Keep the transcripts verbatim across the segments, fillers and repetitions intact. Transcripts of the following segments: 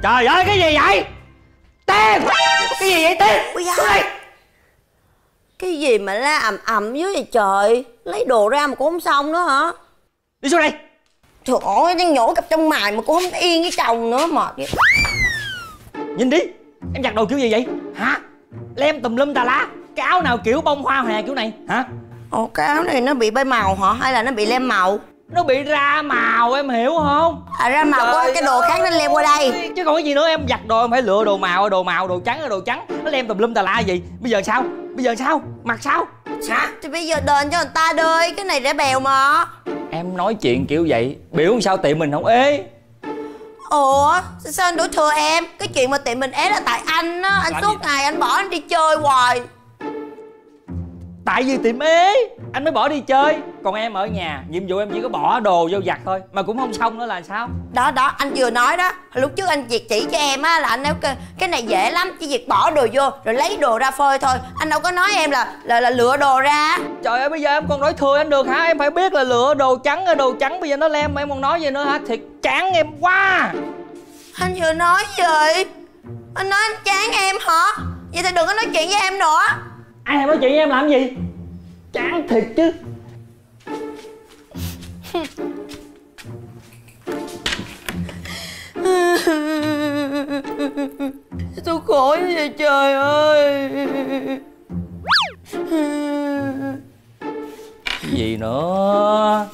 Trời ơi cái gì vậy? Tiên! Cái gì vậy Tiên? Ui da. Cái gì mà la ầm ầm dưới vậy trời? Lấy đồ ra mà cũng không xong nữa hả? Đi xuống đây. Trời ơi, đang nhổ cặp trong mài mà cũng không yên với chồng nữa, mệt vậy. Nhìn đi, em giặt đồ kiểu gì vậy? Hả? Lem tùm lum tà lá. Cái áo nào kiểu bông hoa hòe kiểu này hả? Ồ, cái áo này nó bị bay màu hả? Hay là nó bị lem màu? Nó bị ra màu em hiểu không? À ra màu có cái đồ khác nó lem qua đây. Chứ còn cái gì nữa, em giặt đồ em phải lựa đồ màu, đồ màu, đồ trắng, đồ trắng. Nó lem tùm lum tà la gì? Bây giờ sao? Bây giờ sao? Mặc sao? Hả? Thì bây giờ đền cho người ta đi, cái này rẻ bèo mà. Em nói chuyện kiểu vậy, biểu sao tiệm mình không ế? Ủa, sao anh đổ thừa em? Cái chuyện mà tiệm mình ế là tại anh á. Anh Làm suốt gì? ngày anh bỏ anh đi chơi hoài. Tại vì tiệm ế anh mới bỏ đi chơi. Còn em ở nhà, nhiệm vụ em chỉ có bỏ đồ vô giặt thôi. Mà cũng không xong nữa là sao? Đó đó, anh vừa nói đó. Lúc trước anh việc chỉ cho em á là anh nói cái, cái này dễ lắm, chỉ việc bỏ đồ vô rồi lấy đồ ra phơi thôi. Anh đâu có nói em là là, là lựa đồ ra. Trời ơi bây giờ em còn nói thừa anh được hả? Em phải biết là lựa đồ trắng hay đồ trắng. Bây giờ nó lem mà em còn nói gì nữa hả? Thiệt chán em quá. Anh vừa nói gì? Anh nói anh chán em hả? Vậy thì đừng có nói chuyện với em nữa. Ai thèm nói chuyện với em làm gì? Chán thiệt chứ. Tôi khổ quá vậy trời ơi. Cái gì nữa?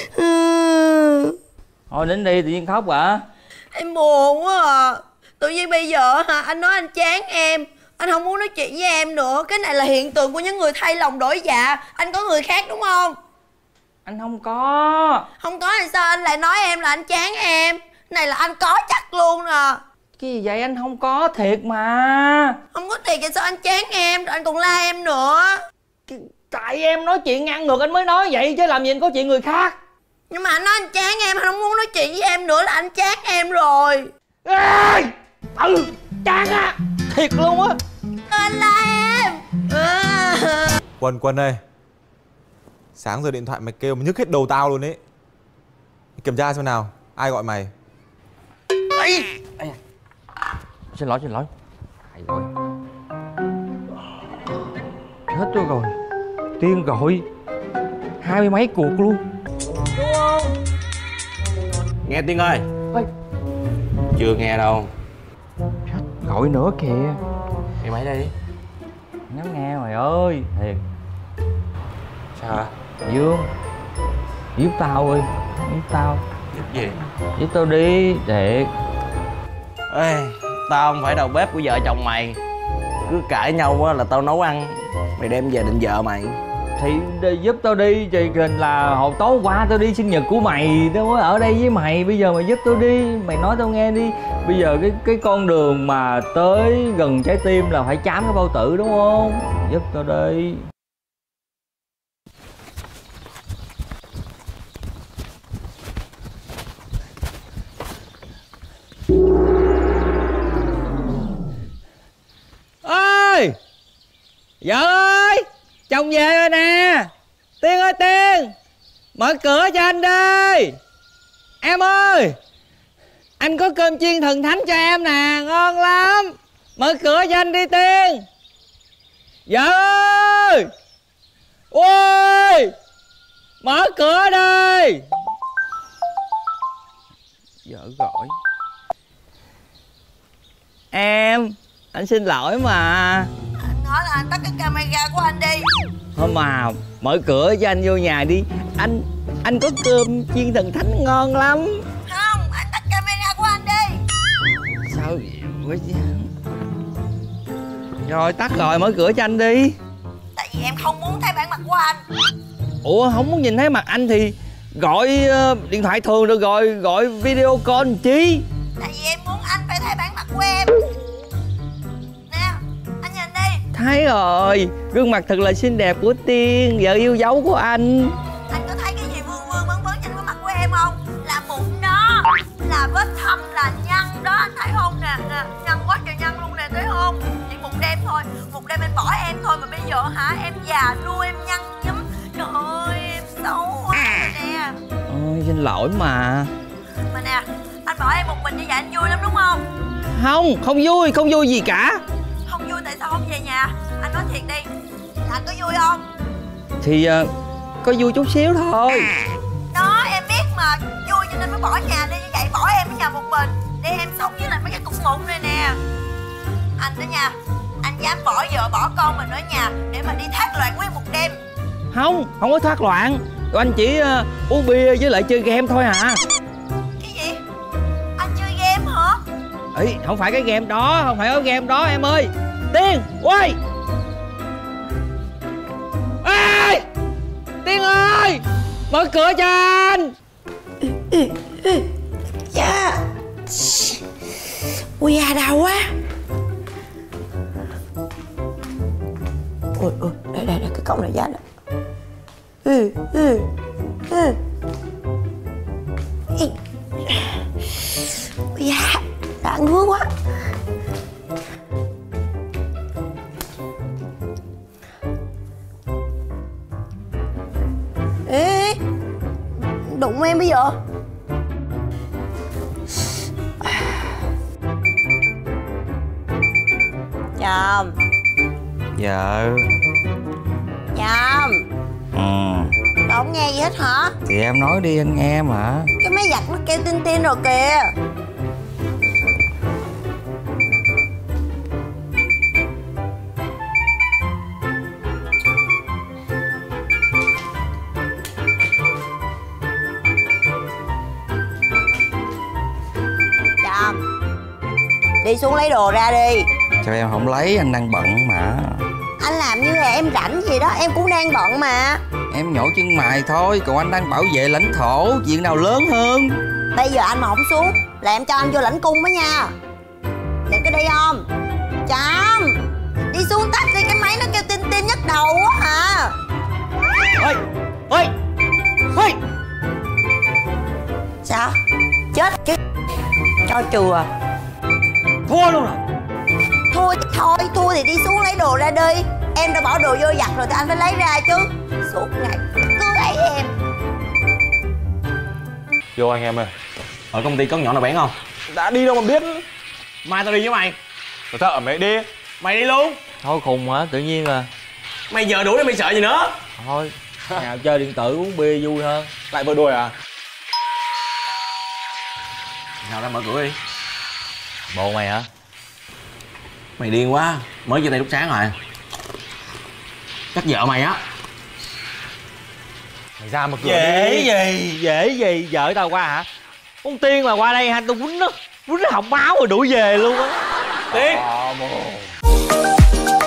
Thôi đến đi, tự nhiên khóc hả? Em buồn quá à. Tự nhiên bây giờ hả, anh nói anh chán em, anh không muốn nói chuyện với em nữa. Cái này là hiện tượng của những người thay lòng đổi dạ. Anh có người khác đúng không? Anh không có. Không có thì sao anh lại nói em là anh chán em? Này là anh có chắc luôn nè. Cái gì vậy? Anh không có thiệt mà. Không có thiệt thì sao anh chán em rồi anh còn la em nữa? Tại em nói chuyện ngang ngược anh mới nói vậy chứ làm gì anh có chuyện người khác. Nhưng mà anh nói anh chán em, anh không muốn nói chuyện với em nữa là anh chán em rồi. Ê! Ừ, chán á. Thiệt luôn á. Anh la em. À. Quân, Quân ơi. Sáng giờ điện thoại mày kêu mà nhức hết đầu tao luôn ấy. Kiểm tra xem nào, ai gọi mày? Ê! Ê. Xin lỗi, xin lỗi. Ai gọi? Chết tôi rồi. Tiên gọi hai mươi mấy cuộc luôn. Đúng không? Nghe Tiên ơi. Ê. Chưa nghe đâu. Chết, gọi nữa kìa. Nghe máy đây. Nhắm nghe mày ơi. Thiệt. Sao hả? Dương, giúp tao ơi. Giúp tao. Giúp gì? Giúp tao đi. Thiệt. Ê, tao không phải đầu bếp của vợ chồng mày. Cứ cãi nhau á là tao nấu ăn, mày đem về định vợ mày. Thì đi, giúp tao đi. Thì là hồi tối qua tao đi sinh nhật của mày, tao mới ở đây với mày. Bây giờ mày giúp tao đi. Mày nói tao nghe đi. Bây giờ cái cái con đường mà tới gần trái tim là phải chám cái bao tử đúng không? Giúp tao đi. Ơi! Vợ ơi! Chồng về rồi nè! Tiên ơi Tiên! Mở cửa cho anh đi! Em ơi! Anh có cơm chiên thần thánh cho em nè, ngon lắm! Mở cửa cho anh đi Tiên! Vợ ơi! Ôi! Mở cửa đi! Vợ gọi. Em, anh xin lỗi mà. Anh nói là anh tắt cái camera của anh đi. Thôi mà mở cửa cho anh vô nhà đi. Anh anh có cơm chiên thần thánh ngon lắm. Không, anh tắt camera của anh đi. Sao vậy? Rồi tắt rồi, mở cửa cho anh đi. Tại vì em không muốn thấy bản mặt của anh. Ủa không muốn nhìn thấy mặt anh thì gọi uh, điện thoại thường được rồi, gọi video call chi? Tại vì em muốn anh phải thấy bản mặt của em. Nè, anh nhìn đi. Thấy rồi, gương mặt thật là xinh đẹp của Tiên, vợ yêu dấu của anh. Anh có thấy cái gì vương vương vấn vấn trên khuôn mặt của em không? Là bụng đó, là vết thâm, là nhăn đó, anh thấy không nè, nè, nhăn quá trời nhăn luôn nè, thấy không? Chỉ một đêm thôi, một đêm anh bỏ em thôi mà bây giờ hả, em già nua em nhăn nhúm. Trời ơi, em xấu quá rồi nè. Ôi xin lỗi mà. Mà nè, anh bỏ em một mình như vậy anh vui lắm đúng không? Không, không vui, không vui gì cả. Không vui tại sao không về nhà? Anh nói thiệt đi, anh có vui không? Thì uh, có vui chút xíu thôi. Đó, em biết mà, vui cho nên mới bỏ nhà đi như vậy, bỏ em ở nhà một mình để em sống với lại mấy cái cục mụn này nè. Anh đó nha, anh dám bỏ vợ bỏ con mình ở nhà để mà đi thác loạn nguyên một đêm. Không, không có thoát loạn. Tụi anh chỉ uh, uống bia với lại chơi game thôi à. Cái gì? Anh chơi game hả? Ý, không phải cái game đó, không phải cái game đó em ơi. Tiên, quay. Ê, Tiên ơi, mở cửa cho anh. Dạ. Ui da đau quá. Ui ui, đây đây đây, cái cổng này da nè. Ừ ừ ừ. Ui da, đã ngứa quá. Ê, đụng em bây giờ. Chồng. Vợ. Chồng. Ừ. Đâu không nghe gì hết hả? Thì em nói đi anh nghe mà. Cái máy giặt nó kêu tin tin rồi kìa. Chồng, đi xuống lấy đồ ra đi. Sao em không lấy, anh đang bận mà. Anh làm như là em rảnh gì đó, em cũng đang bận mà. Em nhổ chân mày thôi, còn anh đang bảo vệ lãnh thổ. Chuyện nào lớn hơn. Bây giờ anh mà không xuống là em cho anh vô lãnh cung đó nha. Đừng có đi không? Chồng, đi xuống tắt đi, cái máy nó kêu tin tin nhức đầu quá hả? Ôi, ôi, ôi. Sao? Chết chứ. Cho chùa. Thua luôn rồi. Thua thì thôi, thua thì đi xuống lấy đồ ra đi. Em đã bỏ đồ vô giặt rồi thì anh phải lấy ra chứ. Suốt ngày cứ ấy em. Vô anh em ơi. Ở công ty có nhỏ nào bán không? Đã đi đâu mà biết. Mai tao đi với mày. Tao thợ mày đi. Mày đi luôn. Thôi khùng hả, tự nhiên à. Mày giờ đuổi mày sợ gì nữa. Thôi, nào chơi điện tử uống bia vui hơn. Lại vợ đuổi à? Nào ra mở cửa đi. Bộ mày hả? Mày điên quá, mới chia tay lúc sáng rồi. Chắc vợ mày á. Mày ra mở cửa Dễ đi. gì, dễ gì, vợ tao qua hả? Con Tiên mà qua đây hả, tao quýnh nó, quýnh nó họng máu rồi đuổi về luôn á. Tiên. À,